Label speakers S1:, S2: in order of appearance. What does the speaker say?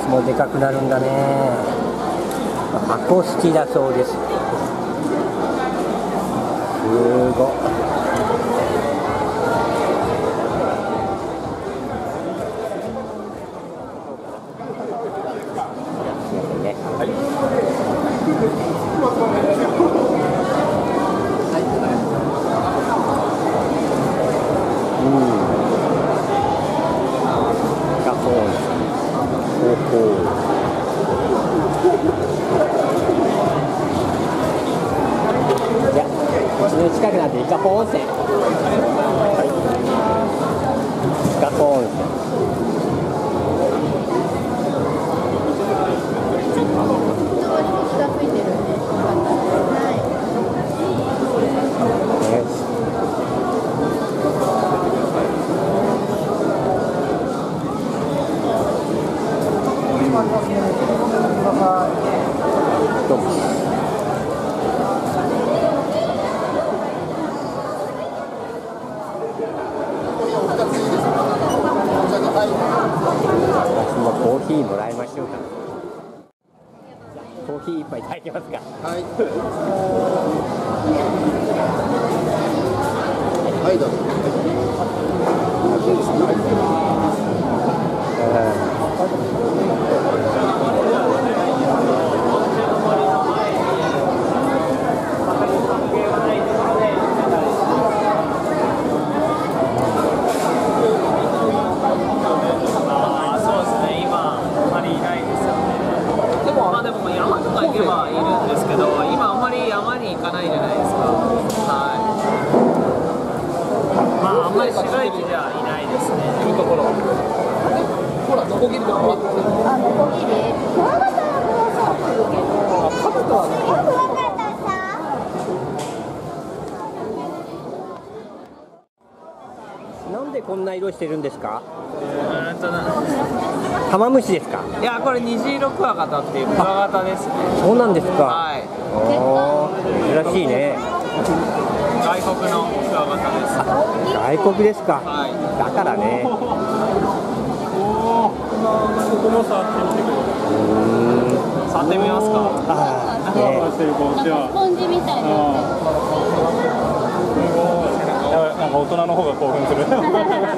S1: もでかくなるんだね。箱好きだそうです。すごい。近くなんで伊香保温泉。はい。伊香保温泉。
S2: 気がついてるんで、よかったです。はい。
S1: 私もコーヒーもらいましょうか。コーヒー一杯いただけますか。
S3: はい。はい、どうぞ。
S4: でも山とか行けばいるんですけど、今あんまり山に行かないじゃないですか。はい。まああんまり市街地じゃいないですね。いるところ。ほら、ノコギリとかもあって。
S2: あ、ノコギリ。クワガタはさ、来るけど。カブトはね。クワガタさ。
S1: なんでこんな色してるんですか。玉虫ですか。
S4: いや、これ虹色クワガタっていうクワガタですね。
S1: そうなんですか。
S4: はい。
S1: 珍しいね。
S4: 外国のクワガタです。
S1: 外国ですか。
S4: はい。
S1: だからね。
S5: ここも触ってみてください。
S4: 触ってみますか。
S5: ふわふわしてるこっちは。
S2: スポンジみたいな。
S5: なんか大人の方が興奮する。